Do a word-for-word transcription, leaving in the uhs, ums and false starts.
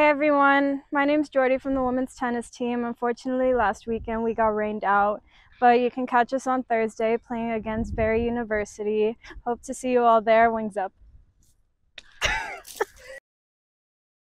everyone, my name's Jordi from the women's tennis team. Unfortunately, last weekend we got rained out, but you can catch us on Thursday playing against Barry University. Hope to see you all there. Wings up.